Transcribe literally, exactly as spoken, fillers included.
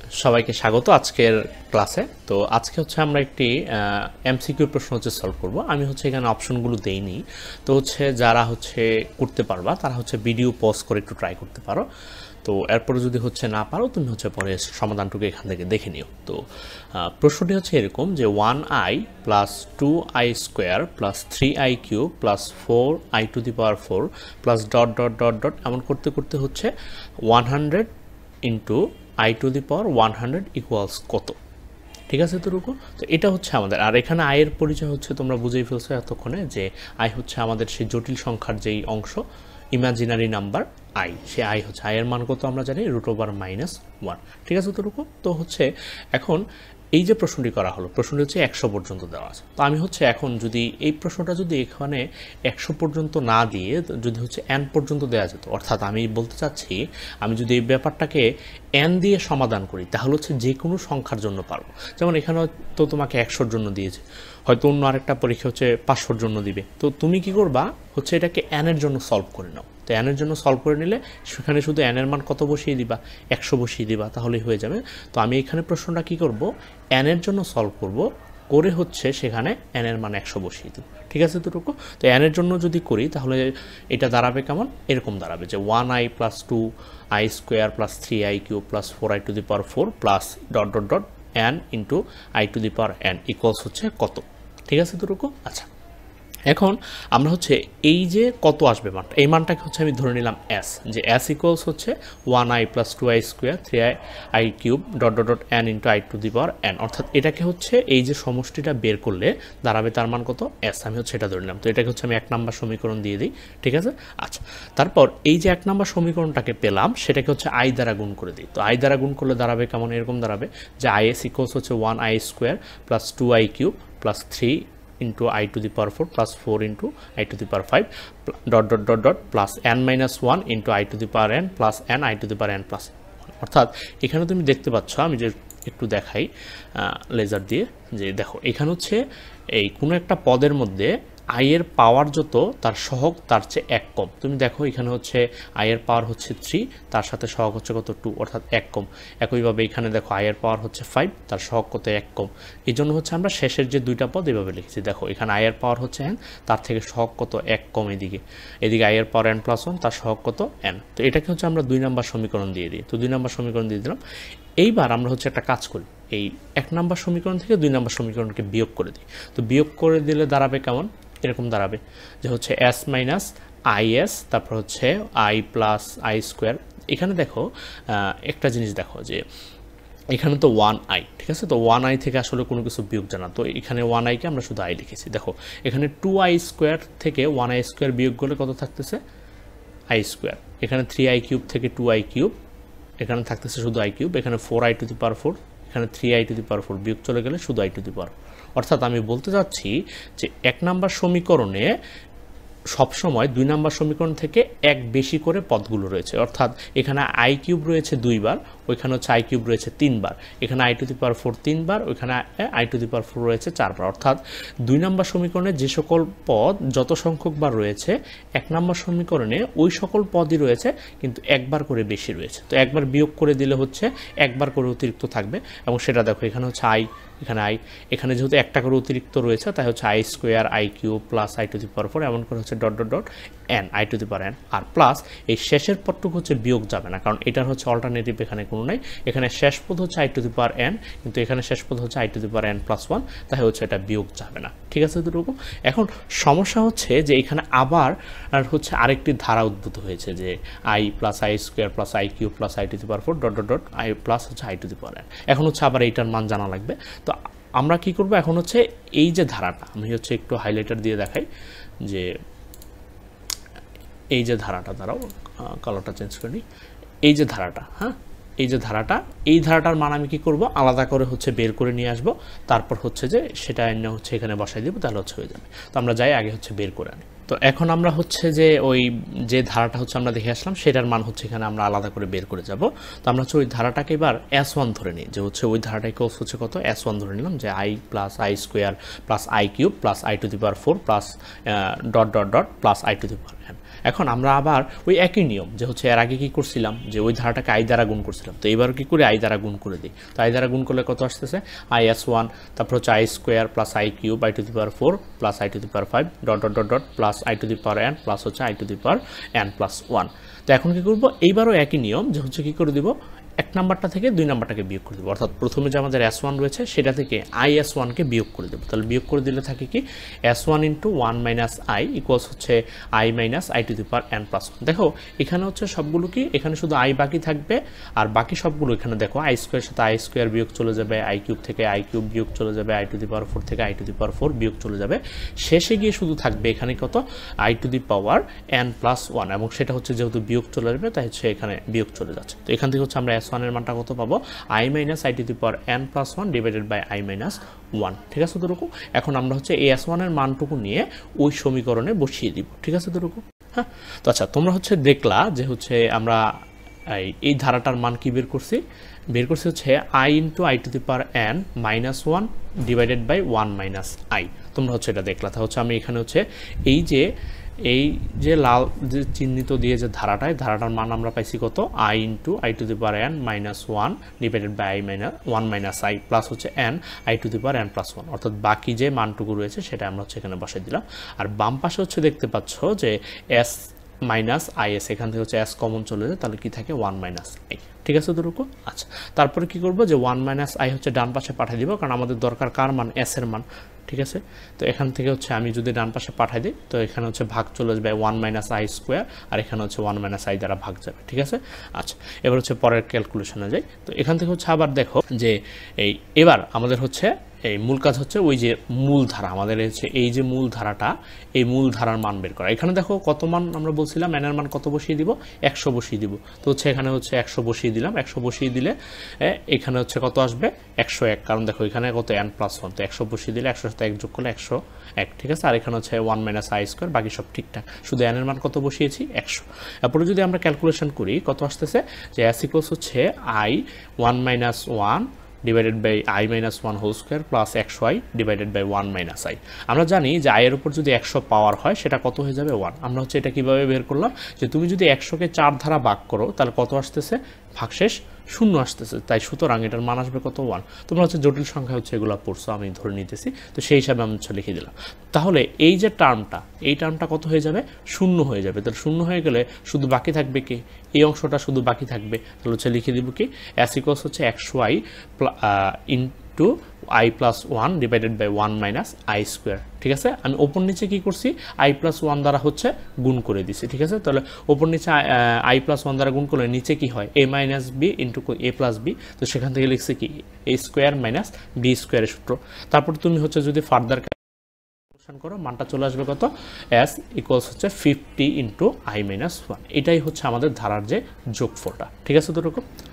সবাইকে স্বাগত আজকের ক্লাসে। তো আজকে হচ্ছে আমরা একটি এমসিকিউ প্রশ্ন হচ্ছে সলভ করব। আমি হচ্ছে এখানে অপশনগুলো দেইনি, তো হচ্ছে যারা হচ্ছে করতে পারবা তারা হচ্ছে ভিডিও পজ করে একটু ট্রাই করতে পারো। তো এরপরে যদি হচ্ছে না পারো তুমি হচ্ছে পরে সমাধানটুকু এখান থেকে দেখে নিও। তো প্রশ্নটি হচ্ছে এরকম যে one i plus two i square plus three i cube plus four i to the power four plus dot dot dot dot এমন করতে করতে হচ্ছে one hundred into i to the power one hundred equals কত। ঠিক আছে এতটুকু। তো এটা হচ্ছে আমাদের, আর এখানে আয়ের পরিচয় হচ্ছে তোমরা বুঝেই ফেলছো এতক্ষণে যে আই হচ্ছে আমাদের সেই জটিল সংখ্যার যেই অংশ, ইমাজিনারি নাম্বার আই, সে আই হচ্ছে আয়ের মান কত আমরা জানি রুট ওভার মাইনাস ওয়ান। ঠিক আছে এতটুকু। তো হচ্ছে এখন এই যে প্রশ্নটি করা হলো, প্রশ্নটি হচ্ছে একশো পর্যন্ত দেওয়া আছে। তো আমি হচ্ছে এখন যদি এই প্রশ্নটা যদি এখানে একশো পর্যন্ত না দিয়ে যদি হচ্ছে এন পর্যন্ত দেওয়া যেত, অর্থাৎ আমি বলতে চাচ্ছি আমি যদি এই ব্যাপারটাকে এন দিয়ে সমাধান করি তাহলে হচ্ছে যে কোনো সংখ্যার জন্য পারবো। যেমন এখানে তো তোমাকে একশোর জন্য দিয়েছে, হয়তো অন্য আরেকটা পরীক্ষা হচ্ছে পাঁচশোর জন্য দিবে। তো তুমি কি করবা হচ্ছে এটাকে এনের জন্য সলভ করে নাও। তো এনের জন্য সলভ করে নিলে সেখানে শুধু এনের মান কত বসিয়ে দিবা, একশো বসিয়ে দিবা, তাহলেই হয়ে যাবে। তো আমি এখানে প্রশ্নটা কি করব, এনের জন্য সলভ করব, করে হচ্ছে সেখানে এনের মান একশো বসিয়ে দেব। ঠিক আছে এতটুকু। তো এনের জন্য যদি করি তাহলে এটা দাঁড়াবে কেমন, এরকম দাঁড়াবে যে one i plus two i square plus three i cube plus four i to the power four plus dot dot dot n into i to the power n equals হচ্ছে কত। ঠিক আছে এতটুকু। আচ্ছা, এখন আমরা হচ্ছে এই যে কত আসবে মানটা, এই মানটাকে হচ্ছে আমি ধরে নিলাম এস, যে এস ইকুয়ালস হচ্ছে one i plus two i square three i i cube dot dot dot n into i to the power n, অর্থাৎ এটাকে হচ্ছে এই যে সমষ্টিটা বের করলে দাঁড়াবে তার মান কত এস, আমি হচ্ছে এটা ধরে নিলাম। তো এটাকে হচ্ছে আমি এক নাম্বার সমীকরণ দিয়ে দিই। ঠিক আছে। আচ্ছা, তারপর এই যে এক নাম্বার সমীকরণটাকে পেলাম সেটাকে হচ্ছে আই দ্বারা গুণ করে দিই। তো আই দ্বারা গুণ করলে দাঁড়াবে কেমন, এরকম দাঁড়াবে যে আই এস ইকুয়ালস হচ্ছে one i square plus two i cube plus three into i to the power four plus four into i to the power five dot dot dot dot plus n minus one into i to the power n plus n i to the power n plus one। অর্থাৎ এখানে তুমি দেখতে পাচ্ছ, আমি যে একটু দেখাই laser দিয়ে, যে দেখো এখানে হচ্ছে এই কোনো একটা পদের মধ্যে আয়ের পাওয়ার যত তার সহগ তার চেয়ে এক কম। তুমি দেখো এখানে হচ্ছে আয়ের পাওয়ার হচ্ছে থ্রি, তার সাথে সহগ হচ্ছে কত টু, অর্থাৎ এক কম। একইভাবে এখানে দেখো আয়ের পাওয়ার হচ্ছে ফাইভ, তার সহগ কত এক কম। এই জন্য হচ্ছে আমরা শেষের যে দুইটা পদ এভাবে লিখেছি। দেখো এখানে আয়ের পাওয়ার হচ্ছে এন, তার থেকে সহগ কত এক কম, এদিকে এদিকে আয়ের পাওয়ার এন প্লাস ওয়ান, তার সহগ কত এন। তো এটাকে হচ্ছে আমরা দুই নাম্বার সমীকরণ দিয়ে দিই। তো দুই নাম্বার সমীকরণ দিয়ে দিলাম। এইবার আমরা হচ্ছে একটা কাজ করি, এই এক নাম্বার সমীকরণ থেকে দুই নাম্বার সমীকরণকে বিয়োগ করে দিই। তো বিয়োগ করে দিলে দাঁড়াবে কেমন, এরকম দাঁড়াবে যে হচ্ছে এস মাইনাস আই এস, তারপর হচ্ছে আই প্লাস আই স্কোয়ার। এখানে দেখো একটা জিনিস দেখো যে এখানে তো ওয়ান আই, ঠিক আছে। তো ওয়ান আই থেকে আসলে কোনো কিছু বিয়োগ জানা, তো এখানে ওয়ান আইকে আমরা শুধু আই লিখেছি। দেখো এখানে টু আই স্কোয়ার থেকে ওয়ান আই স্কোয়ার বিয়োগ করলে কত থাকতেছে, আই স্কোয়ার। এখানে থ্রি আই কিউব থেকে টু আই কিউব, এখানে থাকতেছে শুধু আই কিউব। এখানে four i to the power four, এখানে three i to the power four, বিয়োগ চলে গেলে শুধু আই টু দি পাওয়ার। অর্থাৎ আমি বলতে চাচ্ছি যে এক নাম্বার সমীকরণে সবসময় দুই নাম্বার সমীকরণ থেকে এক বেশি করে পদগুলো রয়েছে। অর্থাৎ এখানে আই কিউব রয়েছে দুইবার, ওইখানে হচ্ছে আই কিউব রয়েছে তিনবার, এখানে i to the power four তিনবার, ওইখানে i to the power four রয়েছে চারবার। অর্থাৎ দুই নাম্বার সমীকরণে যে সকল পদ যত সংখ্যক বার রয়েছে, এক নাম্বার সমীকরণে ওই সকল পদই রয়েছে কিন্তু একবার করে বেশি রয়েছে। তো একবার বিয়োগ করে দিলে হচ্ছে একবার করে অতিরিক্ত থাকবে, এবং সেটা দেখো এখানে হচ্ছে আই, এখানে আই, এখানে যেহেতু একটা করে অতিরিক্ত রয়েছে তাই হচ্ছে i square i cube plus i to the power four, এমন করে হচ্ছে dot dot dot n i to the power n, আর প্লাস এই শেষের পদটুকু হচ্ছে বিয়োগ যাবে না, কারণ এটার হচ্ছে অল্টারনেটিভ এখানে কোনো নাই। এখানে শেষ পদ হচ্ছে i to the power n, কিন্তু এখানে শেষ পদ হচ্ছে i to the power n plus one, তাই হচ্ছে এটা বিয়োগ যাবে না। ঠিক আছে এতটুকু। এখন সমস্যা হচ্ছে যে এখানে আবার আর হচ্ছে আরেকটি ধারা উদ্ভূত হয়েছে যে i plus i square plus i cube plus i to the power four dot dot dot i plus হচ্ছে i to the power n. এখন হচ্ছে আবার এইটার মান জানা লাগবে। তো আমরা কি করব, এখন হচ্ছে এই যে ধারাটা আমি হচ্ছে একটু হাইলাইটার দিয়ে দেখাই, যে এই যে ধারাটা, দাঁড়াও কালারটা চেঞ্জ করে নিই, এই যে ধারাটা, হ্যাঁ এই যে ধারাটা, এই ধারাটার মান আমি কি করব, আলাদা করে হচ্ছে বের করে নিয়ে আসব, তারপর হচ্ছে যে সেটা এনে হচ্ছে এখানে বসাই দিব, তাহলে হচ্ছে হয়ে যাবে। তো আমরা যাই আগে হচ্ছে বের করে আনি। তো এখন আমরা হচ্ছে যে ওই যে ধারাটা হচ্ছে আমরা দেখে আসলাম সেটার মান হচ্ছে এখানে আমরা আলাদা করে বের করে যাব। তো আমরা হচ্ছে ওই ধারাটাকে এবার এস ওয়ান ধরে নিই, যে হচ্ছে ওই ধারাটাকে হচ্ছে কত এস ওয়ান ধরে নিলাম, যে i plus i square plus i cube plus i to the power four plus dot dot dot plus i to the power n. এখন আমরা আবার ওই একই নিয়ম, যে হচ্ছে এর আগে কী করছিলাম, যে ওই ধারাটাকে আই দ্বারা গুণ করছিলাম, তো এবার কী করে আই দ্বারা গুণ করে দিই। তো আই দ্বারা গুণ করলে কত আসতেছে আই এস ওয়ান, তারপর হচ্ছে i square plus i cube i to the power four plus i to the power five dot dot dot dot plus i to the power n plus হচ্ছে i to the power n plus one. তো এখন কী করবো, এইবারও একই নিয়ম, যে হচ্ছে কী করে দিব, এক নাম্বারটা থেকে দুই নাম্বারটাকে বিয়োগ করে দেবো, অর্থাৎ প্রথমে যে আমাদের এস ওয়ান রয়েছে সেটা থেকে আই এস ওয়ানকে বিয়োগ করে দেবো। তাহলে বিয়োগ করে দিলে থাকে কি S one into one minus i equals হচ্ছে i minus i to the power n plus one. দেখো এখানে হচ্ছে সবগুলো কি, এখানে শুধু আই বাকি থাকবে, আর বাকি সবগুলো এখানে দেখো আই স্কোয়ার সাথে আই স্কোয়ার বিয়োগ চলে যাবে, আই কিউব থেকে আই কিউব বিয়োগ চলে যাবে, i to the power four থেকে i to the power four বিয়োগ চলে যাবে, শেষে গিয়ে শুধু থাকবে এখানে কত i to the power n plus one, এবং সেটা হচ্ছে যেহেতু বিয়োগ চলে যাবে তাই হচ্ছে এখানে বিয়োগ চলে যাচ্ছে। তো এখান থেকে হচ্ছে আমরা এস ওয়ানের মানটা কত পাবো, i minus i to the power n plus one divided by i minus one. ঠিক আছে তোরকম। এখন আমরা হচ্ছে এই এস ওয়ানের মানটুকু নিয়ে ওই সমীকরণে বসিয়ে দিব। ঠিক আছে তোরকম। হ্যাঁ, তো আচ্ছা তোমরা হচ্ছে দেখলা যে হচ্ছে আমরা এই ধারাটার মান কি বের করছি, বের করছি হচ্ছে i into i to the power n minus one divided by one minus i. তোমরা হচ্ছে এটা দেখলা। তা হচ্ছে আমি এখানে হচ্ছে এই যে এই যে লাল যে চিহ্নিত দিয়ে যে ধারাটায় ধারাটার মান আমরা পাইছি কত i into i to the power n minus one divided by i minus one minus i plus হচ্ছে n i to the power n plus one, অর্থাৎ বাকি যে মানটুকু রয়েছে সেটা আমরা হচ্ছে এখানে বসাই দিলাম। আর বাম পাশে হচ্ছে দেখতে পাচ্ছ যে এস মাইনাস আই এস, এখান থেকে হচ্ছে এস কমন চলে যায়, তাহলে কি থাকে ওয়ান মাইনাস আই। ঠিক আছে দুরকম। আচ্ছা তারপরে কি করবো, যে ওয়ান মাইনাস আই হচ্ছে ডান পাশে পাঠিয়ে দিব, কারণ আমাদের দরকার কার মান, এস এর মান। ঠিক আছে, তো এখান থেকে হচ্ছে আমি যদি ডান পাশে পাঠাই দিই তো এখানে হচ্ছে ভাগ চলে যাবে ওয়ান মাইনাস আই স্কোয়ার, আর এখানে হচ্ছে ওয়ান মাইনাস আই দ্বারা ভাগ যাবে। ঠিক আছে। আচ্ছা এবার হচ্ছে পরের ক্যালকুলেশনে যাই। তো এখান থেকে হচ্ছে আবার দেখো যে এই এবার আমাদের হচ্ছে এই মূল কাজ হচ্ছে ওই যে মূল ধারা আমাদের হচ্ছে এই যে মূল ধারাটা, এই মূল ধারার মান বের করা। এখানে দেখো কত মান আমরা বলছিলাম, এনের মান কত বসিয়ে দিব, একশো বসিয়ে দিব। তো হচ্ছে এখানে হচ্ছে একশো বসিয়ে দিলাম, একশো বসিয়ে দিলে এখানে হচ্ছে কত আসবে একশো এক, কারণ দেখো এখানে কত এন প্লাস ওয়ান, তো একশো বসিয়ে দিলে একশোর সাথে এক যোগ করলে একশো এক। ঠিক আছে। আর এখানে হচ্ছে ওয়ান মাইনাস আই স্কোয়ার, বাকি সব ঠিকঠাক, শুধু এনের মান কত বসিয়েছি একশো। এরপরে যদি আমরা ক্যালকুলেশন করি কত আসতেছে, যে এস ইকুয়ালস হচ্ছে i one minus one divided by i minus one whole square plus একশো i divided by one minus i. আমরা জানি যে আয়ের উপর যদি একশো পাওয়ার হয় সেটা কত হয়ে যাবে ওয়ান। আমরা হচ্ছে এটা কীভাবে বের করলাম, যে তুমি যদি একশোকে চার ধারা ভাগ করো তাহলে কত আসতেছে, ভাগশেষ শূন্য আসতেছে, তাই সুতরাং এটার মান আসবে কত ওয়ান। তোমরা হচ্ছে জটিল সংখ্যা হচ্ছে এগুলো পড়ছো, আমি ধরে নিতেছি, তো সেই হিসাবে আমি হচ্ছে লিখে দিলাম। তাহলে এই যে টার্মটা, এই টার্মটা কত হয়ে যাবে, শূন্য হয়ে যাবে। তাহলে শূন্য হয়ে গেলে শুধু বাকি থাকবে কি, এই অংশটা শুধু বাকি থাকবে। তাহলে হচ্ছে লিখে দিব কি, এস ইকুয়ালস হচ্ছে একশো i into i plus one divided by one minus i square. ঠিক আছে। আমি ওপর নিচে কি করছি, আই প্লাস ওয়ান দ্বারা হচ্ছে গুণ করে দিছি। ঠিক আছে। তাহলে ওপর নিচে আই প্লাস ওয়ান দ্বারা গুণ করলে নিচে কি হয়, a minus b into a plus b, তো সেখান থেকে লিখছে কি এ স্কোয়ার মাইনাস বি স্কোয়ারের সূত্র। তারপর তুমি হচ্ছে যদি ফার্দার ক্যালকুলেশন করো মানটা চলে আসবে কত, এস ইকুয়ালস হচ্ছে fifty into i minus one. এটাই হচ্ছে আমাদের ধারার যে যোগফলটা। ঠিক আছে তো এরকম।